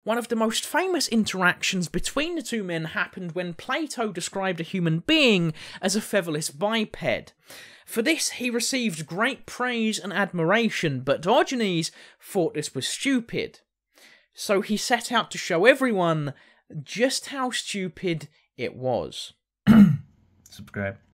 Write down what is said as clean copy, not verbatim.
One of the most famous interactions between the two men happened when Plato described a human being as a featherless biped. For this, he received great praise and admiration, but Diogenes thought this was stupid. So he set out to show everyone just how stupid it was. Subscribe.